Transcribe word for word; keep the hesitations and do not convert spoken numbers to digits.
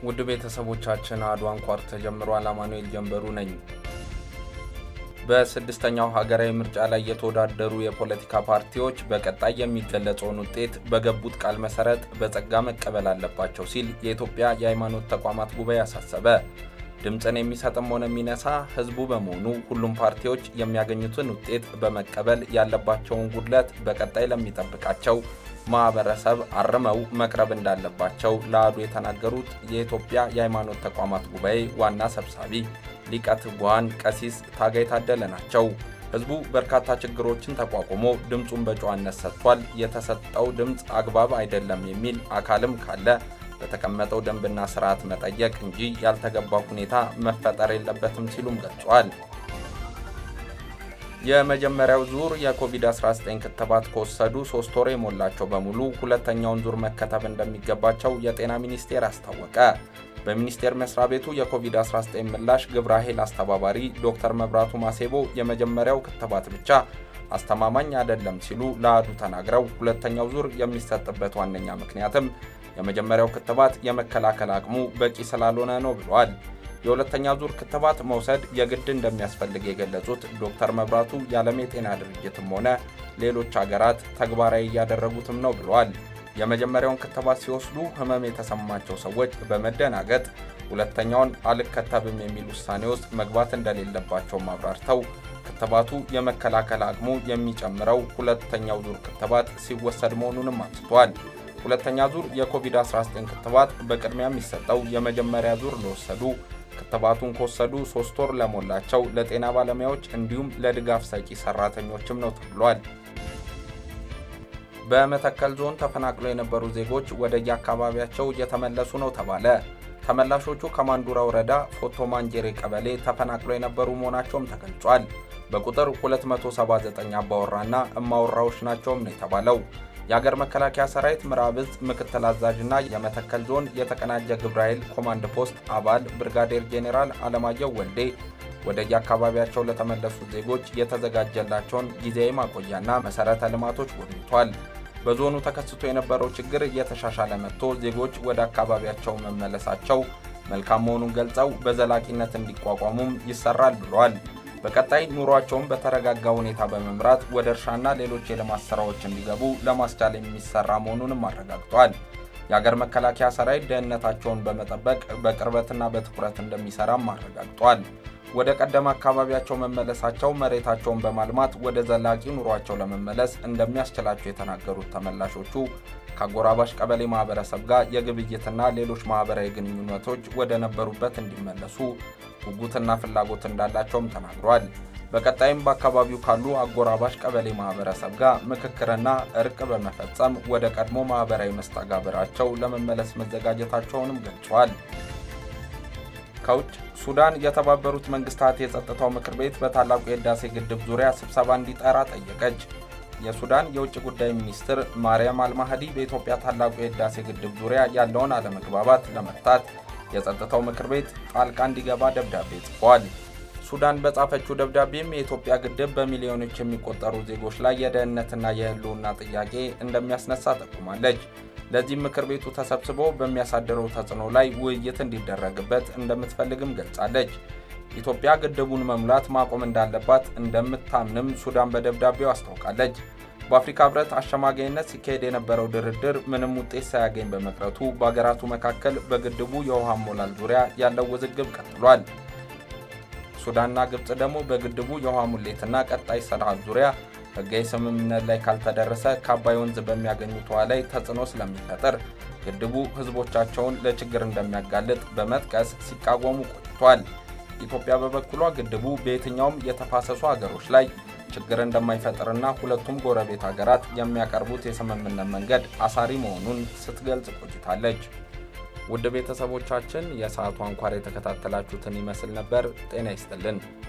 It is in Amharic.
ውድ ቤተሰቦቻችን አድዋን ኳርት ተጀምሯል። አማኑኤል ጀንበሩ ነኝ። በስድስተኛው ሀገራዊ ምርጫ ላይ የተወዳደሩ የፖለቲካ ፓርቲዎች በቀጣይ የሚገለጸውን ውጤት በገቡት ቃል መሰረት በጸጋ መቀበል አለባቸው ሲል የኢትዮጵያ የሃይማኖት ተቋማት ጉባኤ አሳሰበ። ድምጽን የሚሰጥም ሆነ የሚነሳ ህዝቡ በመሆኑ ሁሉም ፓርቲዎች የሚያገኙትን ውጤት በመቀበል ያለባቸውን ጉድለት በቀጣይ ለሚጠብቃቸው ማህበረሰብ አርመው መቅረብ እንዳለባቸው ለአዱ የተናገሩት የኢትዮጵያ የሃይማኖት ተቋማት ጉባኤ ዋና ሰብሳቢ ሊቀ ትጉሃን ቀሲስ ታጋይ ታደለ ናቸው። ህዝቡ በርካታ ችግሮችን ተቋቁሞ ድምጹን በጨዋነት ሰጥቷል። የተሰጠው ድምጽ አግባብ አይደለም የሚል አካልም ካለ በተቀመጠው ደንብና ስርዓት መጠየቅ እንጂ ያልተገባ ሁኔታ መፈጠር የለበትም ሲሉም ገልጸዋል። የመጀመሪያው ዙር የኮቪድ አስራ ዘጠኝ ክትባት ከወሰዱ ሶስት ወር የሞላቸው በሙሉ ሁለተኛውን ዙር መከተብ እንደሚገባቸው የጤና ሚኒስቴር አስታወቀ። በሚኒስቴር መስሪያ ቤቱ የኮቪድ አስራ ዘጠኝ ምላሽ ግብረ ኃይል አስተባባሪ ዶክተር መብራቱ ማሴቦ የመጀመሪያው ክትባት ብቻ አስተማማኝ አይደለም ሲሉ ለአዱ ተናግረው ሁለተኛው ዙር የሚሰጥበት ዋነኛ ምክንያትም የመጀመሪያው ክትባት የመከላከል አቅሙ በቂ ስላልሆነ ነው ብለዋል። የሁለተኛ ዙር ክትባት መውሰድ የግድ እንደሚያስፈልግ የገለጹት ዶክተር መብራቱ የዓለም የጤና ድርጅትም ሆነ ሌሎች ሀገራት ተግባራዊ ያደረጉትም ነው ብለዋል። የመጀመሪያውን ክትባት ሲወስዱ ህመም የተሰማቸው ሰዎች በመደናገጥ ሁለተኛውን አልከተብም የሚል ውሳኔ ውስጥ መግባት እንደሌለባቸው ማብራርተው ክትባቱ የመከላከል አቅሙ የሚጨምረው ሁለተኛው ዙር ክትባት ሲወሰድ መሆኑንም አንስተዋል። ሁለተኛ ዙር የኮቪድ አስራ ዘጠኝ ክትባት በቅድሚያ የሚሰጠው የመጀመሪያ ዙር ለወሰዱ ክትባቱን ከወሰዱ ሶስት ወር ለሞላቸው ለጤና ባለሙያዎች እንዲሁም ለድጋፍ ሰጪ ሰራተኞችም ነው ተብሏል። በመተከል ዞን ተፈናቅለው የነበሩ ዜጎች ወደ የአካባቢያቸው እየተመለሱ ነው ተባለ። ተመላሾቹ ከማንዱራ ወረዳ ፎቶ ማንጀሬ ቀበሌ ተፈናቅለው የነበሩ መሆናቸውም ተገልጿል። በቁጥር ሁለት መቶ ሰባ ዘጠኝ አባወራና እማወራዎች ናቸውም ነው የተባለው። የሀገር መከላከያ ሰራዊት ምዕራብ ዕዝ ምክትል አዛዥና የመተከል ዞን የተቀናጀ ግብረ ኃይል ኮማንድ ፖስት አባል ብርጋዴር ጄኔራል አለማየሁ ወልዴ ወደ የአካባቢያቸው ለተመለሱ ዜጎች የተዘጋጀላቸውን ጊዜያዊ ማቆያና መሰረተ ልማቶች ጎብኝቷል። በዞኑ ተከስቶ የነበረው ችግር እየተሻሻለ መጥቶ ዜጎች ወደ አካባቢያቸው መመለሳቸው መልካም መሆኑን ገልጸው በዘላቂነት እንዲቋቋሙም ይሰራል ብለዋል። በቀጣይ ኑሯቸውን በተረጋጋ ሁኔታ በመምራት ወደ እርሻና ሌሎች የልማት ስራዎች እንዲገቡ ለማስቻል የሚሰራ መሆኑንም አረጋግጧል። የሀገር መከላከያ ሰራዊት ደህንነታቸውን በመጠበቅ በቅርበትና በትኩረት እንደሚሰራም አረጋግጧል። ወደ ቀደመ አካባቢያቸው መመለሳቸው መሬታቸውን በማልማት ወደ ዘላቂ ኑሯቸው ለመመለስ እንደሚያስችላቸው የተናገሩት ተመላሾቹ ከአጎራባሽ ቀበሌ ማህበረሰብ ጋር የግብይትና ሌሎች ማህበራዊ ግንኙነቶች ወደ ነበሩበት እንዲመለሱ ጉጉትና ፍላጎት እንዳላቸውም ተናግሯል። በቀጣይም በአካባቢው ካሉ አጎራባሽ ቀበሌ ማህበረሰብ ጋር ምክክርና እርቅ በመፈጸም ወደ ቀድሞ ማህበራዊ መስተጋብራቸው ለመመለስ መዘጋጀታቸውንም ገልጿል። ከውጭ ሱዳን የተባበሩት መንግስታት የጸጥታው ምክር ቤት በታላቁ የህዳሴ ግድብ ዙሪያ ስብሰባ እንዲጠራ ጠየቀች። የሱዳን የውጭ ጉዳይ ሚኒስትር ማርያም አልማህዲ በኢትዮጵያ ታላቁ የህዳሴ ግድብ ዙሪያ ያለውን አለመግባባት ለመፍታት የጸጥታው ምክር ቤት ጣልቃ እንዲገባ ደብዳቤ ጽፏል። ሱዳን በጻፈችው ደብዳቤም የኢትዮጵያ ግድብ በሚሊዮኖች የሚቆጠሩ ዜጎች ላይ የደህንነትና የህልውና ጥያቄ እንደሚያስነሳ ጠቁማለች። ለዚህ ምክር ቤቱ ተሰብስቦ በሚያሳድረው ተጽዕኖ ላይ ውይይት እንዲደረግበት እንደምትፈልግም ገልጻለች። ኢትዮጵያ ግድቡን መሙላት ማቆም እንዳለባት እንደምታምንም ሱዳን በደብዳቤው አስታውቃለች። በአፍሪካ ህብረት አሸማጋይነት ሲካሄድ የነበረው ድርድር ምንም ውጤት ሳያገኝ በመቅረቱ በአገራቱ መካከል በግድቡ የውሃ ሞላል ዙሪያ ያለው ውዝግብ ቀጥሏል። ሱዳንና ግብጽ ደግሞ በግድቡ የውሃ ሙሌትና ቀጣይ ስርዓት ዙሪያ ህጋዊ ስምምነት ላይ ካልተደረሰ ከአባይ ወንዝ በሚያገኙት ውሃ ላይ ተጽዕኖ ስለሚፈጠር ግድቡ ህዝቦቻቸውን ለችግር እንደሚያጋልጥ በመጥቀስ ሲቃወሙ ቆይቷል። ኢትዮጵያ በበኩሏ ግድቡ በየትኛውም የተፋሰሱ ሀገሮች ላይ ችግር እንደማይፈጥርና ሁለቱም ጎረቤት ሀገራት የሚያቀርቡት የስምምነት መንገድ አሳሪ መሆኑን ስትገልጽ ቆይታለች። ውድ ቤተሰቦቻችን የሰዓቱ አንኳር የተከታተላችሁትን ይመስል ነበር። ጤና ይስጥልን።